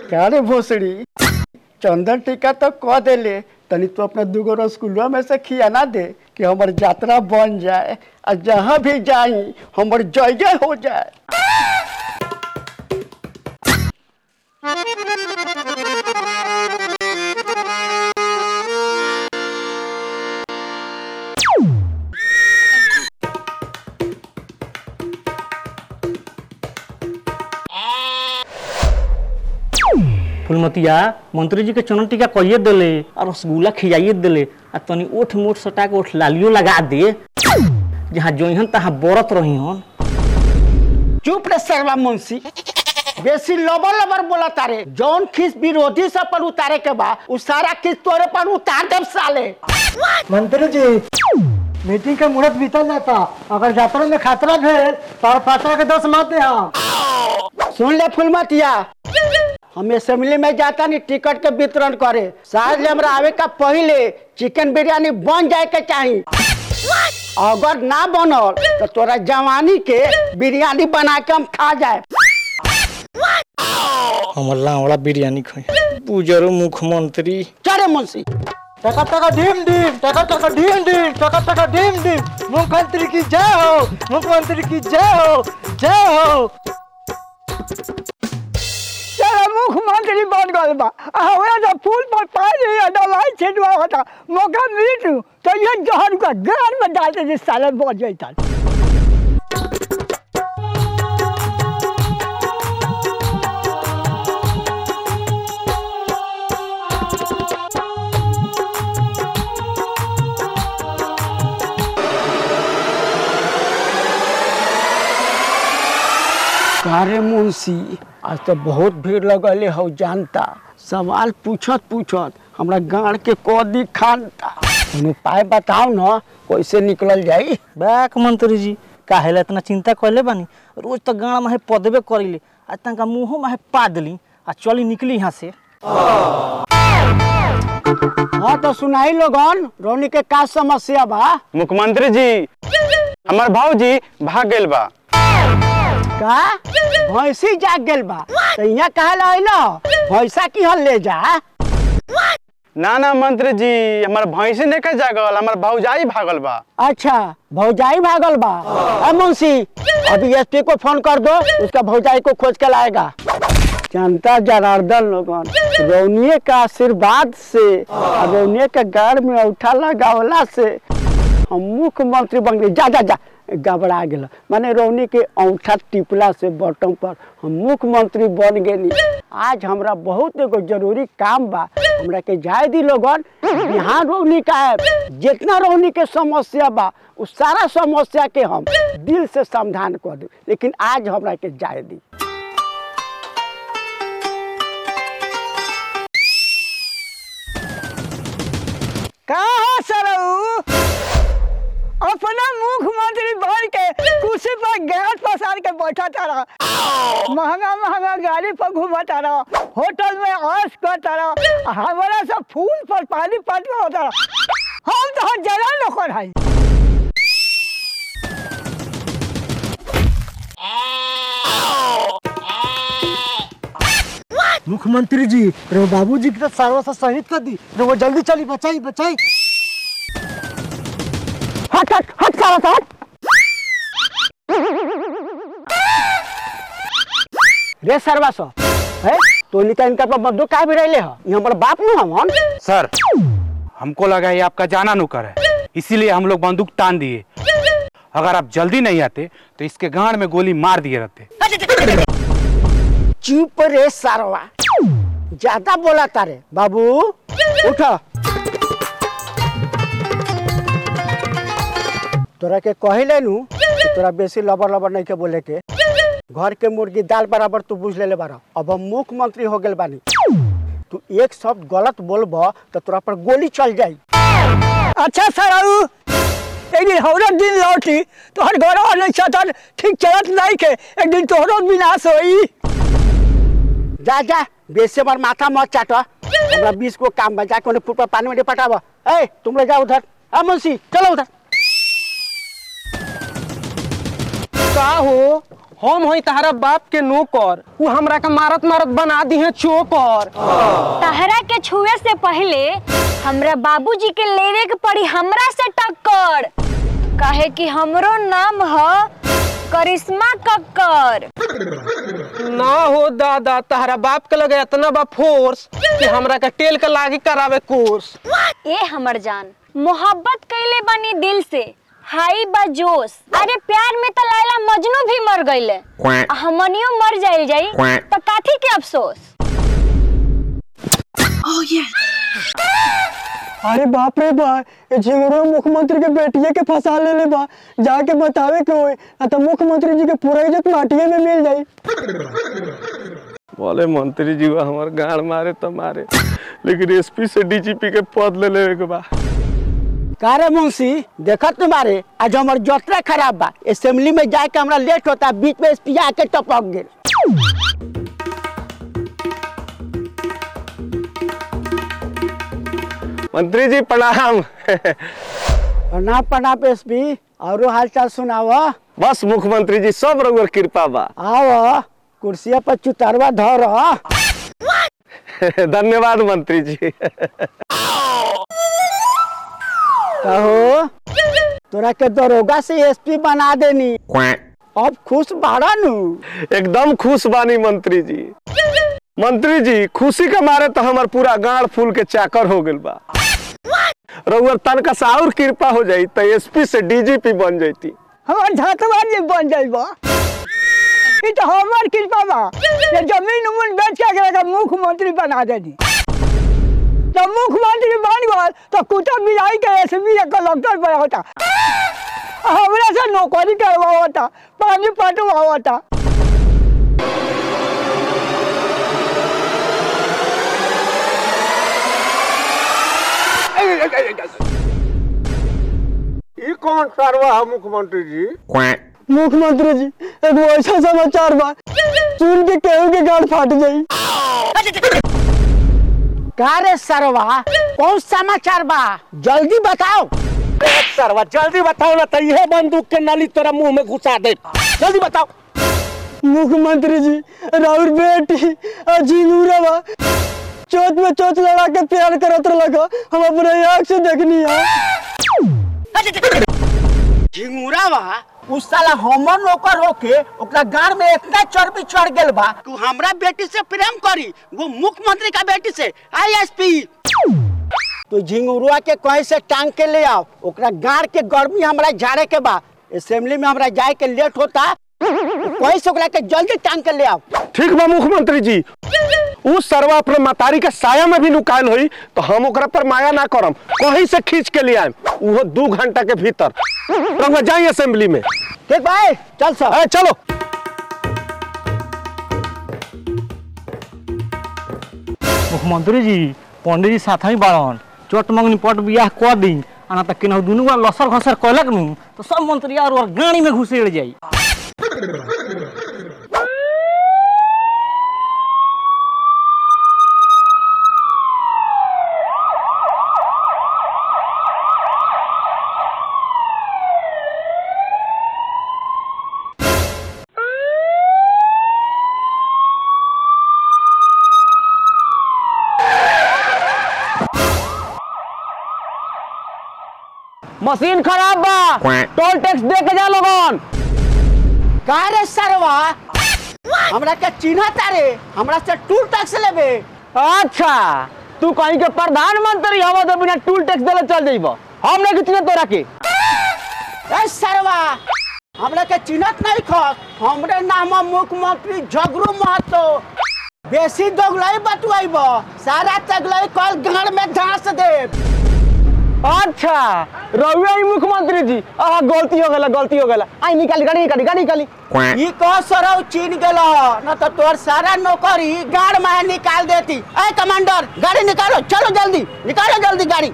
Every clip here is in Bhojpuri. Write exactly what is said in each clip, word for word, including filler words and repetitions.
क्या रे भोसड़ी, चंदन टीका तो कह देले, तनी तो अपना दूगो रसगुल्ला में से खियाना दे कि हमार यात्रा बन जाए और जहाँ भी जाई हमार जय जय हो जाए। फुलमतिया मंत्री जी के चंदन टीका कहिए दिले और रसगुल्ला खियाइए दिले आ तनी ओठ मोठ सटा के ओठ लालियो लगा दे जहाँ जोहन तहाँ बरत रही हन। चुप रे सरवा मुंशी, बेसी लबर लबर बोला तारे। जौन खीस विरोधी से पर उतारे के बा उ सारा खीस तोरे पर उतार देव साले। मंत्री जी मीटिंग के मुहूर्त बीतल जाता, अगर यात्रा में खतरा भेल तो पात्रा के दोष मत दे। हम सुन ले फुलमतिया, हम असेंबली में जाता नहीं टिकट के वितरण करे। शायद हमरा आवे का पहले चिकन बिरयानी बन जाए के चाहिए। अगर ना बनल तो तोरा जवानी के बिरयानी बना के हम खा जाए। हमर लावड़ा बिरयानी खाई पूजरो मुख्यमंत्री। चले मुंशी, टका टका ढीम ढीम, टका टका ढीम ढीम, टका टका ढीम ढीम। मुख्यमंत्री की जय हो, मुख्यमंत्री की जय हो, जय हो। चलो मुख्यमंत्री बन गल बा, हमरा तो फूल पर पानी या दवाई छिड़वा होता। मौका मिली तो ये जहर का गान में डालते जिस साले बच जाता। कारे मुंशी, आज तो बहुत भीड़ लगले हो जानता। सवाल पूछत पूछत हमरा गाड़ के कोदी खानता। तुम उपाय बताओ ना कैसे निकलल जाई। बैक मंत्री जी काहेला इतना चिंता कैले बानी, रोज तो गाँव में पदबे करिले आ तनका मुँहो में पा दिली आ चली निकली यहाँ से। हाँ तो सुनाई लोगन, रोनी के का समस्या बा। मुख्यमंत्री जी हमार भाऊजी भाग गइल बा। का भैंसी जाग गेल बा तो यहाँ कहा ला भैंसा की हल ले जा। ना ना मंत्री जी, हमार भैंसी नहीं के जागल, हमार भौजाई भागल बा। अच्छा भौजाई भागल बा। अब मुंशी अभी एसपी को फोन कर दो, उसका भौजाई को खोज के लाएगा। जनता जनार्दन लोगन, रौनिये का आशीर्वाद से रौनिये के गाड़ में उठा लगावला से हम मुख्यमंत्री बन गए। जा जा जा घबरा गया, माने रौनी के औंठा टिपला से बटन पर हम मुख्यमंत्री बन गए। आज हमरा बहुत एगो जरूरी काम बा, हमरा के जाए दी लोगन। यहाँ रौनी का है, जितना रौनी के समस्या बा उस सारा समस्या के हम दिल से समाधान कर दे, लेकिन आज हमरा के जाए दी। कहाँ सरऊ अपना मुख्यमंत्री बन के कुर्सी पर गैस पसार के बैठा तारा, महंगा महंगा गाड़ी पर घूमा तारा, होटल में ऐश करता रहा, हमारा सब फूल पर पानी पटवा होता रहा। हम तो हर जगह नौकर है। मुख्यमंत्री जी रो बाबूजी की तो सर्व से शहीद कर दी, वो जल्दी चली बचाई बचाई। हट हट हट सारा हट। रे सरवास है तो निका इनका पर बंदूक काहे भी रहले ह? ये हमारा बाप नु हमन। सर हमको लगा ये आपका जाना नुकर है, इसीलिए हम लोग बंदूक तान दिए। अगर आप जल्दी नहीं आते तो इसके गांड में गोली मार दिए रहते। चुप रे सरवा, ज्यादा बोला तारे। बाबू उठा, तोरा के कहिले नु तोरा बेसी लबर लबर नहीं के बोले के। घर के मुर्गी दाल बराबर तू बुझ ले बारा। अब हम मुख्यमंत्री हो गए बानी, तू एक शब्द गलत बोलब तो तोरा पर गोली चल जाई। अच्छा सराऊ, एक दिन हमारा दिन लौटी तो हर घर वाले चतर ठीक चलत नहीं के, एक दिन तोहरो विनाश होई। जा जा बेसे बार माथा मत चाट, हमरा बीस को काम बजा के फुट पर पानी में पटावा। ए तुम लोग जाओ उधर। आ मुंशी चलो उधर। का हो हम होई तहरा बाप के नौकर, वो हमरा के मारत मारत बना दी है चोकर। तहरा के छुए से पहले हमरा बाबूजी के लेवे के पड़ी हमरा से टक्कर, काहे कि हमरो नाम है करिश्मा कक्कर। ना हो दादा, तहरा बाप के लगे इतना बा फोर्स कि हमरा के टेल के लागी करावे कोर्स। ए हमर जान, मोहब्बत कैले बनी दिल से, हाई बा जोश। अरे प्यार में तो लैला मजनू भी मर गईले, हमनियो मर जाइल जाई तो काठी के अफसोस। oh, yeah. अरे बाप रे बा, ये झिंगुरो मुख्यमंत्री के बेटिए के फंसा ले ले बा, जाके बतावे के होई ना तो मुख्यमंत्री जी के पूरा इज्जत माटिए में मिल जाई। बोले मंत्री जी वो हमार गाड़ मारे तो मारे, लेकिन एसपी से डीजीपी के पद ले लेवे के बा। का रे मुंशी, देखत तुम्हारे आज हमार यात्रा खराब बा, असेंबली में जाके हमरा लेट होता, बीच में एसपी आके टपक गेल। मंत्री जी प्रणाम। प्रणाम प्रणाम एसपी, और हाल चाल सुनावा। बस मुख्यमंत्री जी सब रउर कृपा बा। आओ कुर्सिया पर चुतारवा धर। धन्यवाद मंत्री जी। कहो तोरा के दरोगा से एसपी बना देनी, अब खुश बाड़ा नु? एकदम खुश बानी मंत्री जी। मंत्री जी खुशी के मारे तो हमार पूरा गाड़ फूल के चाकर हो गइल बा। रउर तनका सा और कृपा हो जाई तो एसपी से डीजीपी बन जाती। हमार झातवा जी बन जाइबा, ई तो हमार कृपा बा। ये जमीन उमन बेच के अगर मुख्यमंत्री बना देनी तो मुख्यमंत्री बन गए तो कुत्ता बिलाई के एसपी या कलेक्टर बना होता, हमरा से नौकरी करवा होता, पानी पटवा होता। ये कौन सरवा है मुख्यमंत्री जी? मुख्यमंत्री जी एगो ऐसा समाचार बा, सुन के केहू के गाड़ फाट जाई। का रे सरवा, कौन समाचार बा, जल्दी बताओ। सरवा जल्दी बताओ ना, तो यह बंदूक के नली तेरा मुंह में घुसा दे, जल्दी बताओ। मुख्यमंत्री जी राउर बेटी झिंगुरवा चोट में चोट लड़ा के प्यार करत लगा, हम अपने आँख से देखनी है। झिंगुरावा उस साला हमर नौकर होके ओकरा गाड़ में इतना चर्बी चढ़ गेल बा कि हमरा बेटी से प्रेम करी, वो मुख्यमंत्री का बेटी से। आईएसपी तो झिंगुरुआ के कहीं से टांग के ले आओ, ओकरा गाड़ के गर्मी हमरा झाड़े के बा, असेंबली में हमरा जाए के लेट होता, कहीं से ओकरा के जल्दी टांग के ले आओ। ठीक बा मुख्यमंत्री जी, उस सरवा अपने मतारी के साया में भी नुकायल हुई तो हम ओकरा पर माया ना करम, कहीं से खींच के ले आए, वो दो घंटा के भीतर। रंगा जाइए असेंबली में। ठीक भाई चल सब। ए, चलो। मुख्यमंत्री जी पंडित जी साथ ही बाड़न, चोट मंगनी पट बियाह कर दी, आना तक केनहु दुनू बा लसर घसर कलक नु तो सब मंत्री और गाड़ी में घुसेड़ जाई। मशीन खराब बा, टोल टैक्स दे के जा लोगन। का रे सरवा, हमरा के चिन्ह तारे, हमरा से टूल टैक्स लेबे? अच्छा तू कहीं के प्रधानमंत्री हवा तो बिना टूल टैक्स देले चल जाइबा, हम नहीं कितने तोरा के। ए सरवा हमरा के चिन्हत नहीं खस, हमरे नाम मुख्यमंत्री झगड़ू महतो, बेसी दोगलाई बतवाइब, सारा तगलाई कल गाड़ में धांस दे। अच्छा रउआ ही मुख्यमंत्री जी, आ गलती हो गला गलती हो गला, आई निकाली गाड़ी निकाली गाड़ी निकाली। ई कह सरौ चीन गेला न तो तोर सारा नौकरी गाड़ में निकाल देती। ए कमांडर गाड़ी निकालो, चलो जल्दी निकालो जल्दी गाड़ी।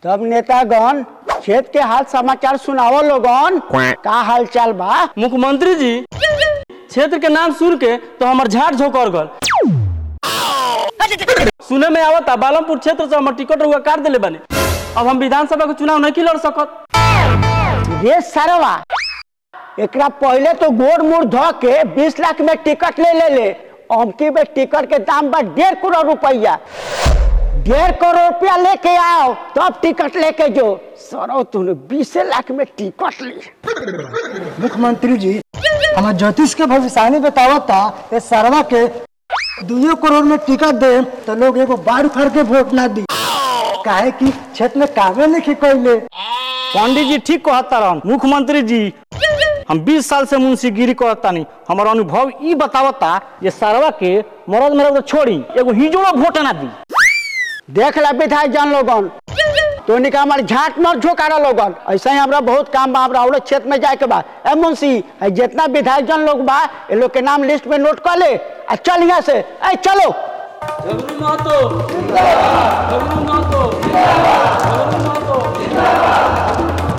तब नेतागण क्षेत्र के हाल समाचार सुनाओ लोगन। का हाल चाल बा? मुख्यमंत्री जी, क्षेत्र के नाम सुन के तो हमार झाट झोंकर गल। सुने में आवता बालमपुर क्षेत्र से हमार टिकट रुआ काट दिले बने। अब हम विधानसभा के चुनाव नहीं लड़ सकत। रे सरवा, एकरा पहले तो गोड़ मुड़ धो के बीस लाख में टिकट ले ले ले। अमकी में टिकट के दाम बा डेढ़ करोड़ रुपया। डेढ़ करोड़ रुपया लेके आओ तब टिकट लेके जो। सरो तूने बीस लाख में टिकट ली। मुख्यमंत्री जी, हमारे ज्योतिष के भविष्यवाणी बतावता ये सरवा के दो करोड़ में टिकट दे तो लोग एगो बार उखाड़ के वोट ना दी। काहे कि क्षेत्र में कामे नहीं कैले। पंडित जी ठीक कहता रहन। मुख्यमंत्री जी, हम बीस साल से मुंशीगिरी करता नहीं। हमारा अनुभव ई बतावता ये सरवा के मरद मेरा छोड़ी एगो हिजोड़ा वोट ना दी। देख ला विधायक जन लोगन, तो निका हमारे झाट मत झोकारा लोगन। ऐसा ही हमरा बहुत काम बा, हमरा और क्षेत्र में जाए के बा। ए मुंशी, जितना विधायक जन लोग बा ये लोग के नाम लिस्ट में नोट कर ले। आ चल यहाँ से, ए चलो। झगड़ू महतो जिंदाबाद, झगड़ू महतो जिंदाबाद, झगड़ू महतो जिंदाबाद,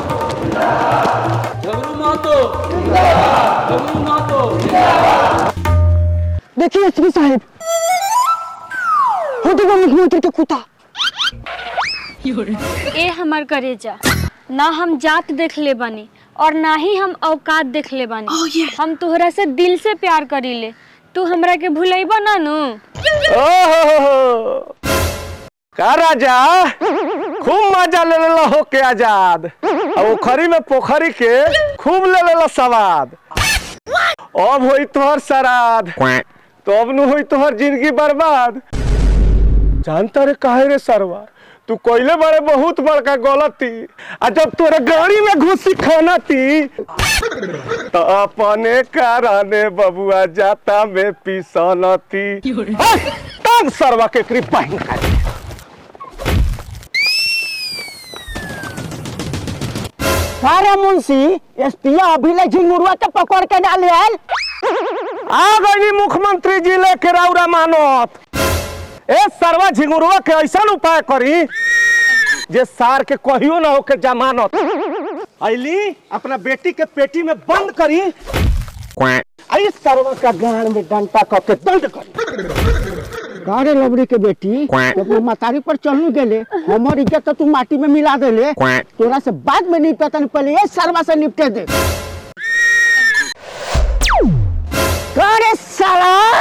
झगड़ू महतो जिंदाबाद, झगड़ू महतो जिंदाबाद। देखिए एसपी साहब, हो देखो मुख्यमंत्री के कुत्ता। ए हमार करेजा, ना हम जात देख ले बानी और ना ही हम औकात देख ले बानी। oh, yeah. हम तोहरा से दिल से प्यार करीले। तू हमरा के भुलाइबा ना नु। ओहो, का राजा खूब मजा ले लेला हो के आजाद। और ओखरी में पोखरी के खूब ले लेला सवाद। अब होई तोहर सराद, तो अब न होई तोहर जिंदगी बर्बाद। जानता रे काहे रे सरवा, तू कोयले बड़े बहुत बड़का गलती। आ जब तोरे गाड़ी में घुसी खाना थी तो अपने कराने बबुआ जाता में पिसाना थी। तब सरवा के कृपा ही सारे मुंशी एसपीया अभी ले झिंगुरवा के पकड़ के डाले आयल। आ गई मुख्यमंत्री जी लेके रौरा मानत। ए सरवा झिंगुरवा के ऐसा उपाय करी जे सार के कहियो ना हो के जमानत। अली अपना बेटी के पेटी में बंद करी। आई सरवा का गाड़ में डंटा करके दंड करी। गाड़े लबड़ी के बेटी तो अपने मतारी पर चलू गेले। हमारी इज्जत तो तू माटी में मिला देले। तोरा से बाद में निपटा तन पहले ये सरवा से निपटे दे। गाड़े साला।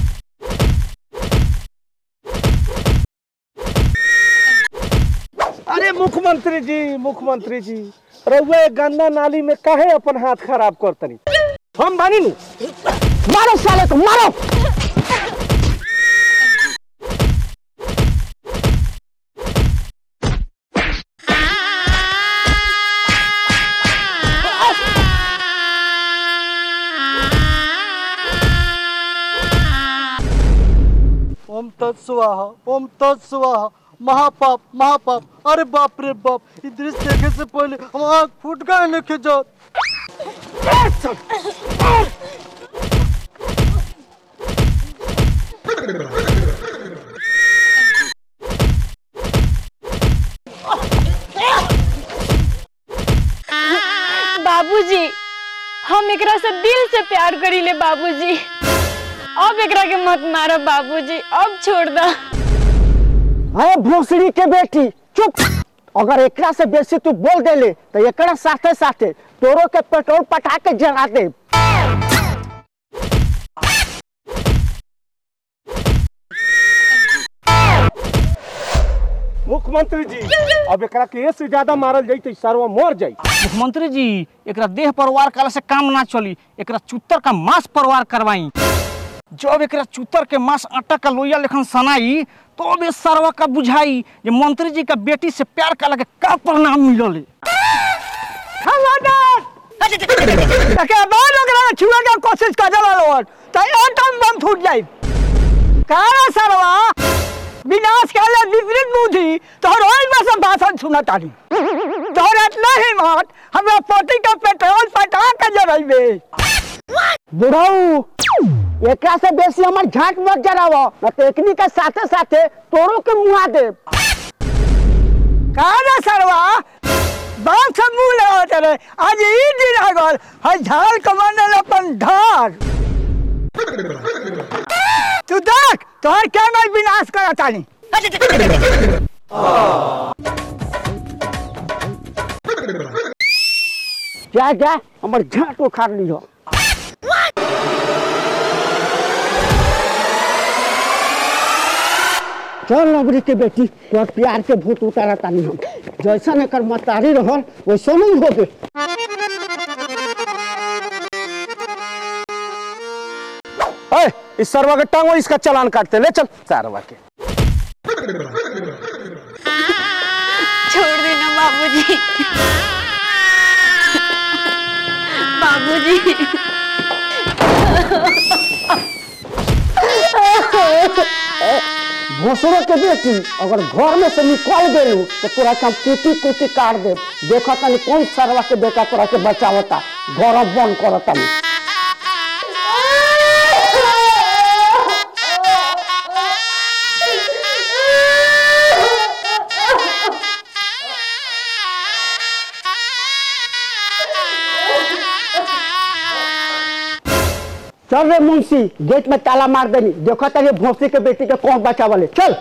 अरे मुख्यमंत्री जी, मुख्यमंत्री जी, रउआ गंदा नाली में काहे अपन हाथ खराब करतनी? हम बानी नु। मारो साले को, मारो। ओम तत्स्वाहा, ओम तत्स्वाहा। महापाप महापाप। अरे बाप रे बाप, ये दृश्य देखे से पहले हम आँख फूट गए लेके जाओ। बाबूजी, हम एकरा से दिल से प्यार करीले बाबूजी। अब एकरा के मत मारो बाबूजी, अब छोड़ दा। अरे भोसड़ी के बेटी चुप। अगर एकरा से बेसी तू बोल देले तो एकरा साथे साथे तोरो के पेट्रोल पटा के जला दे। मुख्यमंत्री जी, अब एकरा के से ज्यादा मारल जाई तो सरवा मर जाई। मुख्यमंत्री जी, एकरा देह परवार काला से काम ना चली। एकरा चुत्तर का मांस परवार करवाई। जब एकरा चुत्तर के मांस आटा का लोइया लेखन सनाई तो अब ये सरवा का बुझाई ये मंत्री जी का बेटी से प्यार का लगे का परिणाम मिलले। तके बाद ओकरा छुआ के कोशिश कर देला त एटम बम फूट जाई। कारा सरवा विनाश काले विपरीत बुद्धि तोहर ओइ में से भाषण सुना तानी। तोहर इतना हिम्मत हमरा पोती का पेट्रोल पटा के जरइबे। बुढ़ऊ एकरा से बेसी हमर झाट मत जरावो न तो एकनी के साथे साथे तोरो के मुआ दे। का रे सरवा बाप से मुंह लगाते रहे आज ई दिन आ गल है झाल कमाने अपन धार तू देख तोहर क्या मैं विनाश करता नहीं जा जा हमर झाट उखाड़ लियो चल नबरी के बेटी तोर प्यार के भूत उतारा तानी हम जैसा एकर मतारी रहल वैसा नहीं होबे ए, इस सरवा के टांगो इसका चालान काटते ले चल सरवा के छोड़ देना बाबूजी बाबूजी भोसरो के बेटी अगर घर में से निकल गई तो तोरा के हम कुटी कुटी काट दे देखा तनी कौन सरवा के बेटा तोरा के बचावता घर बंद करता नहीं चल रे मुंशी गेट में ताला मार देनी देखो तनी भोसरी के बेटी के कौन बचावले चल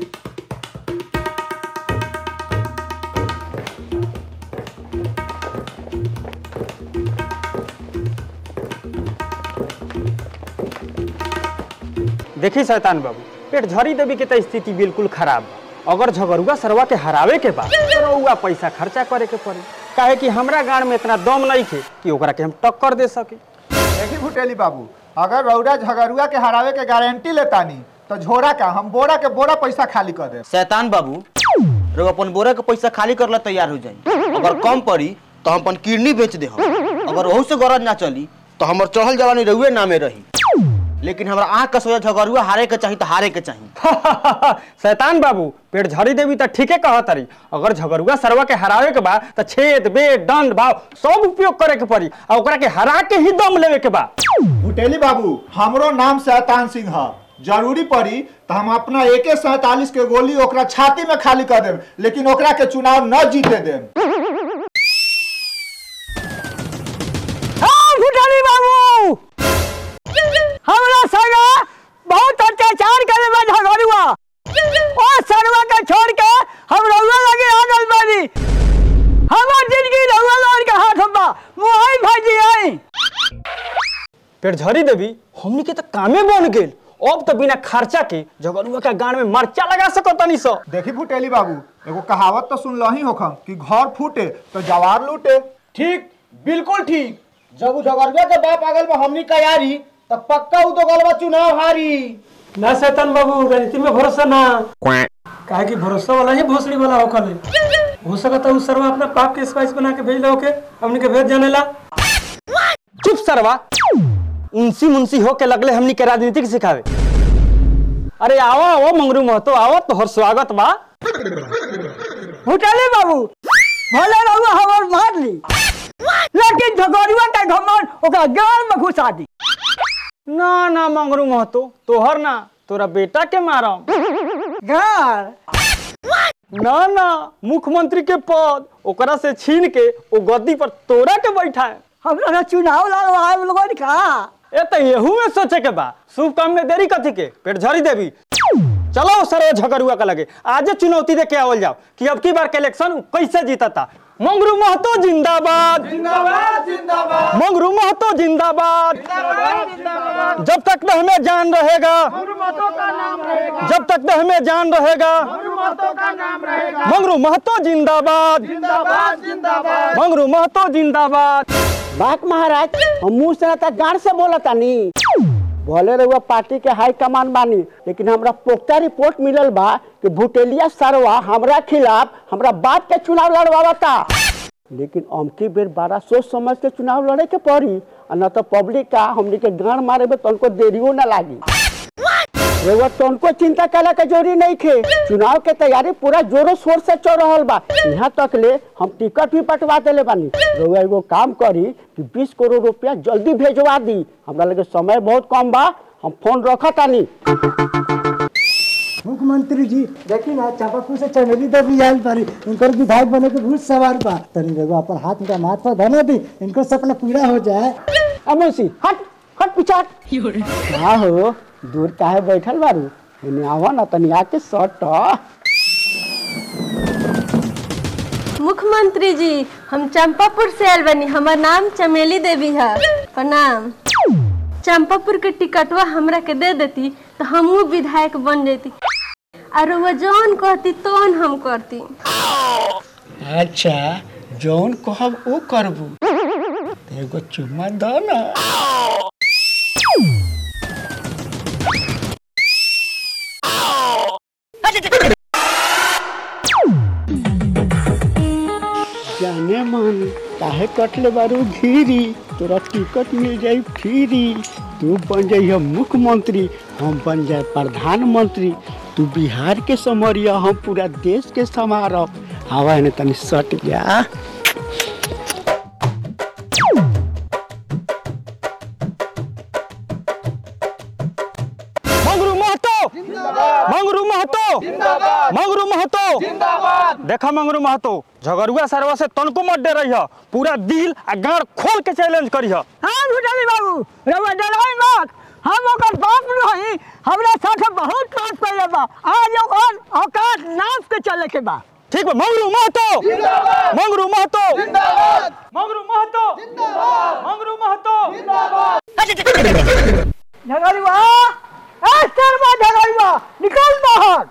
देखी शैतान बाबू पेट झरी देवी के तो स्थिति बिल्कुल खराब बा अगर झगड़ुआ सरवा के हरावे के बाद तो रउआ पैसा खर्चा करे के पड़ी काहे कि हमरा गांव में इतना दम नहीं थे कि ओकरा के हम टक्कर दे सके देखी भुटेली बाबू अगर रौरा झगड़ुआ के हरावे के गारंटी लेतानी तो झोरा का हम बोरा के बोरा पैसा खाली कर दे शैतान बाबू रो अपन बोरा के पैसा खाली करला तैयार हो जाई अगर कम पड़ी तो हम अपन किडनी बेच दे हम अगर वहू से गरज ना चली तो हमर चढ़ल जवानी रउए नामे रही लेकिन हमरा आँख का सोया झगड़ुआ हारे के चाहिए तो हारे के चाहिए शैतान बाबू पेट झरी देवी तो ठीके कहत रही अगर झगड़ुआ सरवा के हरावे के बा तो छेद बेद दंड भाव सब उपयोग करे के पड़ी और ओकरा के हरा के ही दम लेवे के बा भुटेली बाबू हमरो नाम शैतान सिंह है जरूरी पड़ी तो हम अपना एक सैतालीस के गोली ओकरा छाती में खाली कर देम लेकिन ओकरा के चुनाव न जीते देम भुटेली बाबू हमरा संगे बहुत अत्याचार करे बा झगड़ुआ ओ सरवा के छोड़ के हम रउआ लगे आ गइल बानी हमर जिंदगी रउआ लोग के हाथ में बा मुहाई भाजी आई पेट झरी देवी हमनी के तो कामे बन गेल अब तो बिना खर्चा के झगड़ुआ के गांड में मरचा लगा सको तनी सो देखी भुटेली बाबू एगो कहावत तो सुन लही होखम कि घर फूटे तो जवार लूटे ठीक बिल्कुल ठीक जब झगड़ुआ के बाप आ गइल बा हमनी तैयारी तब पक्का उ तो गलबा चुनाव हारी ना शैतान बाबू राजनीति में भरोसा ना काहे कि भरोसा वाला ही भोसड़ी वाला होखले हो सकता है उस सरवा अपना पाप के स्पाइस बना के भेज लो के हमने के भेज जाने ला चुप सरवा उनसी मुंसी हो के लगले हमनी के राजनीति सिखावे अरे आओ आओ मंगरू महतो आओ तोहर स्वागत बा भुटेली बाबू भले रउआ हमर मार ली लेकिन झगड़ुआ के घमंड ओकरा गाल में घुसा दी ना ना मंगरू महतो तोहर ना तोरा बेटा के मारम गाल ना ना मुख्यमंत्री के पद ओकरा से छीन के ओ गद्दी पर तोरा के बैठाए हम लोग चुनाव लड़वाए लोगन का ए तो येहू में सोचे के बा शुभ काम में देरी कथी के पेट झरी देवी चलो सर झगड़ुआ का लगे आज चुनौती दे के आवल जाओ कि अब की बार के इलेक्शन कैसे जीता मंगरू महतो जिंदाबाद जिंदाबाद जिंदाबाद मंगरू महतो जिंदाबाद जब तक में हमें जान रहेगा जब तक में हमें जान रहेगा मंगरू महतो जिंदाबाद मंगरू महतो जिंदाबाद बात महाराज हम मुंह से रहता गाड़ से बोला तानी भले रहुआ पार्टी के हाई कमान बानी लेकिन हमरा पुख्ता रिपोर्ट मिलल बा कि भुटेलिया सरवा हमरा खिलाफ हमरा बाप के चुनाव लड़वाता लेकिन अमकी बेर बड़ा सोच समझ के चुनाव लड़े के पड़ी न तो पब्लिक का हमने के गाड़ मारे में तुमको देरियो न लागी रहुआ तुमको चिंता कला के जोरी नहीं खे चुनाव के तैयारी पूरा जोरों शोर से चल रहा बा यहाँ तक ले हम टिकट भी बंटवा देले बानी रहुआ एगो काम करी कि बीस करोड़ रुपया जल्दी भेजवा दी हमरा लगे समय बहुत कम बा हम फोन रखा तानी मुख्यमंत्री जी देखी ना चापापुर से चमेली देवी आयल पारी इनकर विधायक बने के बहुत सवार बा तनी एगो अपन हाथ में माथ पर धना दी इनको सपना पूरा हो जाए। अब मौसी हट हट पीछे हट। क्या हो दूर काहे बैठल बारू इन्हें आवा ना तनी आके सट। मुख्यमंत्री जी हम चंपापुर से आयल बनी हमार नाम चमेली देवी है प्रणाम। चंपापुर के टिकटवा हमरा के दे देती तो हमहू विधायक बन जेती और वो जौन कहती तौन हम करती। अच्छा जौन कहब वो करबू एगो चुम्मा दो ना। जाने मन काहे कटले बारू घीरी तोरा टिकट मिल जाई फ्री। तू बन जाइए मुख्यमंत्री हम बन जाए प्रधानमंत्री। तू बिहार के समरिया हम पूरा देश के समारब। हवा ने तनी सट गया। मंगरू महतो मंगरू महतो मंगरू महतो देखा मंगरू महतो झगड़ुआ सरवा से तनको मत डे रही पूरा दिल आ गाड़ खोल के चैलेंज करी। हाँ भुटानी बाबू रवा डराई मत हम ओकर बाप रही हमरा साथ बहुत बात पहले बा आज ओकर औकात नाप के चले के बा। ठीक बा मंगरू महतो मंगरू महतो जिंदाबाद मंगरू महतो जिंदाबाद मंगरू महतो जिंदाबाद। झगड़ुआ ए सरवा झगड़ुआ निकल बाहर।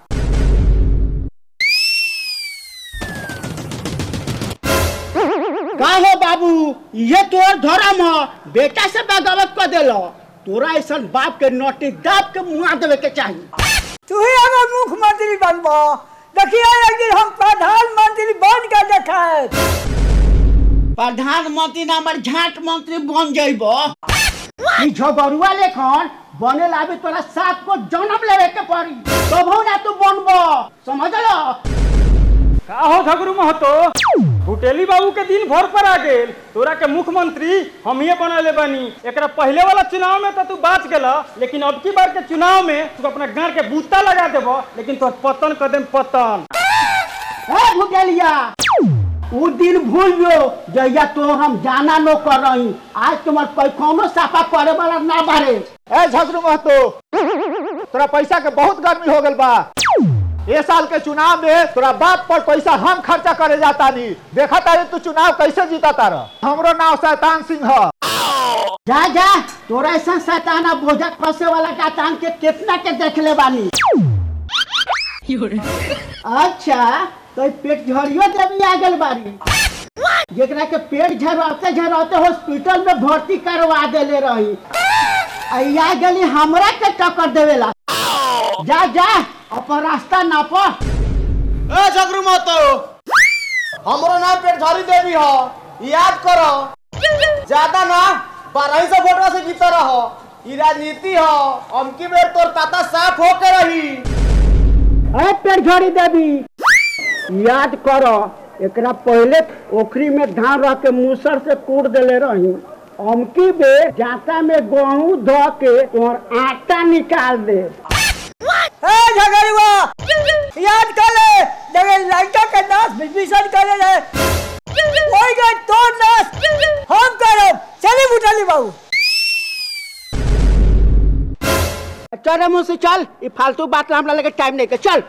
का हो बाबू ये तोर धर्म है बेटा से बगावत कर देलो। तोरा ऐसा बाप के नोटी दाब के मुआ देवे के चाहिए। तू ही अगर मुख्यमंत्री बनबो देखिए एक दिन हम प्रधानमंत्री बन के देखाए। प्रधानमंत्री ना हमर झाट मंत्री बन जाइबो। ई झगड़ुआ लेखन बने लाबे तोरा सात को जन्म लेवे के पड़ी तबो ना तू बनबो समझ लो। का हो झगड़ू महतो बुटेली बाबू के दिन भर पर आ गेल तोरा के मुख्यमंत्री हम ही बनले बानी। एकरा पहले वाला चुनाव में तो तू बाच गेला लेकिन अब की बार के चुनाव में तू अपना गांव के बूता लगा देबो लेकिन तोर पतन कर देम पतन। ए भुटेलिया उ दिन भूल जो जइया तो हम जाना नो कर रही। आज तुम्हार पैखोनो साफा करे वाला ना बारे। ए झगड़ू महतो तोरा पैसा के बहुत गर्मी हो गल बा। ये साल के चुनाव में तोरा बाप पर पैसा हम खर्चा करे जाता नहीं देखा तारे तू चुनाव कैसे जीता तारा। हमरो नाम शैतान सिंह है। जा जा तोरा ऐसा शैताना बोझा फंसे वाला गातान के कितना के देख ले बानी। अच्छा तो पेट झड़ियो देवी आ गल बारी जेकरा के पेट झरते झरते हॉस्पिटल में भर्ती करवा देले रही आ गली हमरा के टक्कर देवेला। जा जा अपन रास्ता नाप। ए झगड़ू महतो हमरो नाम पेट झरी देवी हो याद करो ज्यादा ना बारह सौ वोटवा से जीता रहो। ई राजनीति हो अमकी बेर तोर ताता साफ होके रही। ए पेट झड़ी देवी याद करो एकरा पहले ओखरी में धान रख के मूसर से कूट देले रही। अमकी बेर जाता में गेहूं धो के और आटा निकाल दे। ए झगड़ुआ याद कर ले जब लड़का के नाच विभीषण करे ले कोई के तो नाच हम करब। चली बुटाली बाबू चल मुझसे चल ये फालतू बात हमरा लगे टाइम नहीं के चल।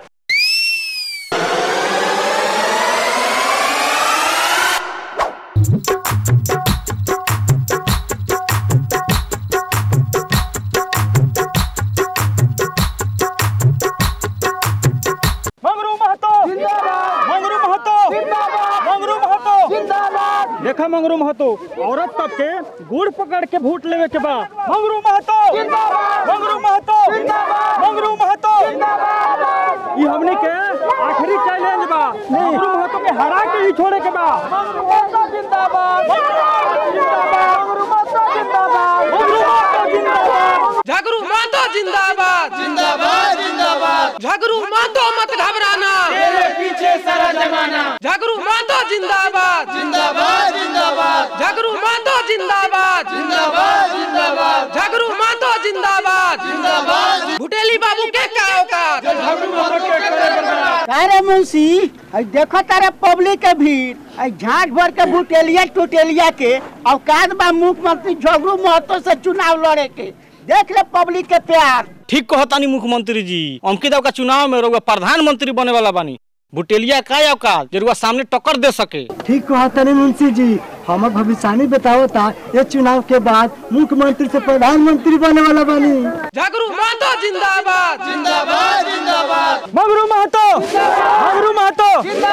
देखा मंगरू महतो औरत तक के गुड़ पकड़ के वोट लेवे के बा। मंगरू महतो मंगरू महतो मंगरू महतो ये हमने के आखिरी चैलेंज बा। मंगरू महतो के हरा के ही छोड़े के बा। मंगरू महतो जिंदाबाद मंगरू महतो जिंदाबाद मंगरू महतो जिंदाबाद झगड़ू महतो जिंदाबाद जिंदाबाद जिंदाबाद झगड़ू महतो मत घबराना तेरे पीछे सारा जमाना। झगड़ू महतो जिंदाबाद जिंदाबाद जिंदाबाद झगड़ू महतो जिंदाबाद जिंदाबाद जिंदाबाद झगड़ू महतो जिंदाबाद जिंदाबाद। बुटेली बाबू के क्या औकात अरे मुंशी देखो तारे पब्लिक के भीड़ झाट भर के बुटेलिया टुटेलिया के औकात बा मुख्यमंत्री झगड़ू महतो से चुनाव लड़े के। देख ले पब्लिक के प्यार। ठीक कहतानी मुख्यमंत्री जी, अमकी दाव का चुनाव में रउआ प्रधानमंत्री बने वाला बानी। बुटेलिया का औकात जरूर सामने टक्कर दे सके। ठीक कहतानी मुंशी जी, हमार भविष्यवाणी बताओ था ये चुनाव के बाद मुख्यमंत्री से प्रधानमंत्री बने वाला बानी। झगड़ू महतो जिंदाबाद जिंदाबाद जिंदाबाद। मंगरू महतो मंगरू महतो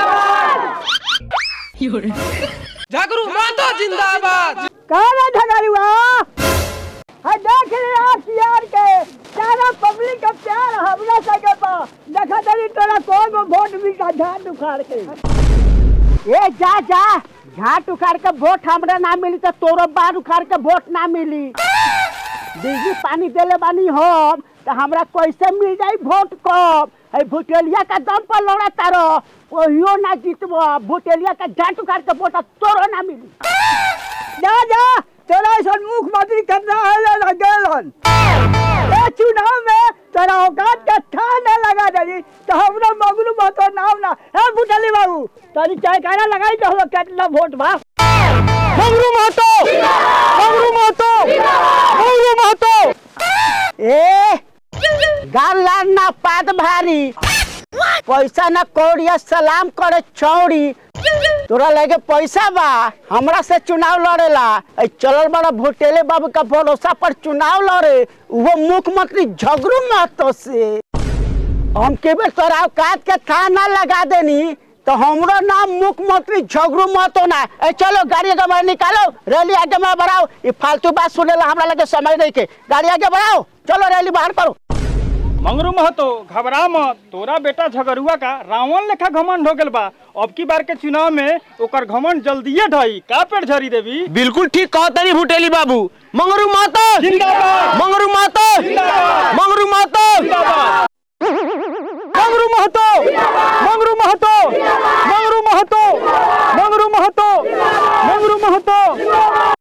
झगड़ू महतो जिंदाबाद। कहाँ झगड़ुआ देख यार के सारा पब्लिक का प्यार हमरा सके पा देखा तरी तोरा कौन को वोट भी का झाट उखाड़ के। ए जा जा झाट उखाड़ के वोट हमरा ना मिली तो तोरो बार उखाड़ के वोट ना मिली। बिजली पानी देले बानी हम तो हमरा कैसे मिल जाई वोट कब? है भुटेलिया का दम पर लड़ा तारो ओहियो ना जीतबो। भुटेलिया का झाट उखाड़ के वोट तोरो ना मिली। जा जा तेरा ऐसा मुख्यमंत्री करना है लगेलन ए चुनाव में तेरा औकात का था ना लगा दे तो हमरा मगलू महतो नाम ना है बुटली बाबू तनी चाय काना लगाई तो हम कितना वोट बा। मंगरू महतो मंगरू महतो मंगरू महतो ए गाला ना पाद भारी पैसा ना कौड़िया सलाम करे चौड़ी तोरा लगे पैसा बा हमरा से चुनाव लड़ेला। चलल बड़ा भुटेले बाबू का भरोसा पर चुनाव लड़े वो मुख्यमंत्री झगड़ू महतो से। हम के बेर तोरा औकात के था ना लगा देनी तो हमरो नाम मुख्यमंत्री झगड़ू महतो ना। ए चलो गाड़ी आगे में निकालो रैली आगे में बढ़ाओ। ये फालतू बात सुनेला हमरा लगे समय नहीं के। गाड़ी आगे बढ़ाओ चलो रैली बाहर करो। मंगरू महतो घबरा मत, तोरा बेटा झगड़ुआ का रावण लेखा घमंड हो गेल बा। अब की बार के चुनाव में ओकर घमंड जल्दीए ढई का पेड़ झरी देवी। बिल्कुल ठीक कहतनी भुटेली बाबू। मंगरू महतो जिंदाबाद मंगरू महतो जिंदाबाद मंगरू महतो जिंदाबाद मंगरू महतो मंगरू महतो मंगरू महतो मंगरू महतो मंगरू महतो।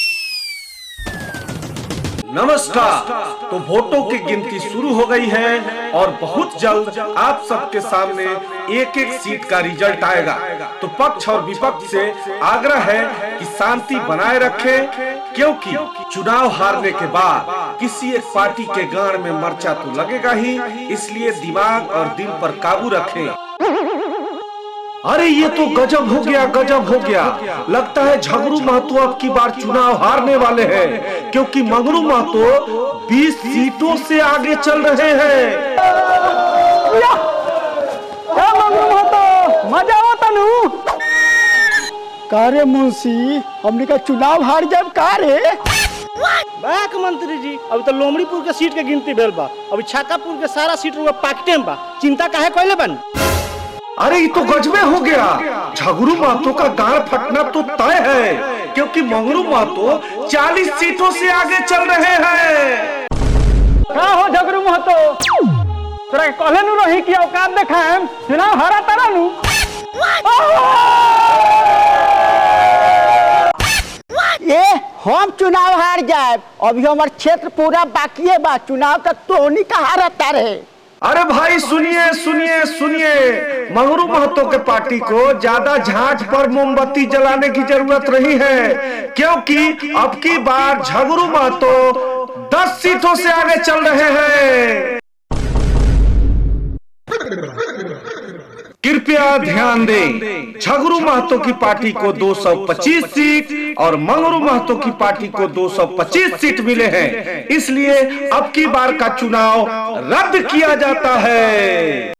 नमस्कार। तो वोटों की गिनती शुरू हो गई है और बहुत जल्द आप सबके सामने एक एक सीट का रिजल्ट आएगा। तो पक्ष और विपक्ष से आग्रह है कि शांति बनाए रखें, क्योंकि चुनाव हारने के बाद किसी एक पार्टी के गांड में मर्चा तो लगेगा ही, इसलिए दिमाग और दिल पर काबू रखें। अरे ये तो गजब हो गया गजब हो गया। लगता है झगड़ू महतो अब की बार चुनाव हारने वाले हैं, क्योंकि मंगरू महतो बीस सीटों से आगे चल रहे हैं। मंगरू महतो मजा होता नू कारे मुंशी हमने का चुनाव हार जब कारे बाक मंत्री जी। अभी तो लोमड़ीपुर के सीट के गिनती भेल बा, अभी छाकापुर के सारा सीट रुआ पाकटे में बा। चिंता काहे कइले बन? अरे ये तो गजबे हो गया। झगड़ू महतो का गाड़ फटना तो तय है, क्योंकि मंगरू महतो चालीस सीटों से आगे चल रहे हैं। का हो झगड़ू महतो तोरा कहले नु रही कि औकात देखाएम चुनाव हारा तारा नु। ये हम चुनाव हार जाए अभी हमार क्षेत्र पूरा बाकी है बा। चुनाव का तोहनी का हारा तारे। अरे भाई सुनिए सुनिए सुनिए, मंगरू महतो के पार्टी को ज्यादा झांझ पर मोमबत्ती जलाने की जरूरत नहीं है, क्योंकि अब की बार झगड़ू महतो दस सीटों से आगे चल रहे हैं। कृपया ध्यान दें, झगड़ू महतो की पार्टी को दो सौ पच्चीस सीट और मंगरू महतो की पार्टी को दो सौ पच्चीस सीट मिले हैं, इसलिए अब की बार का चुनाव रद्द किया जाता है।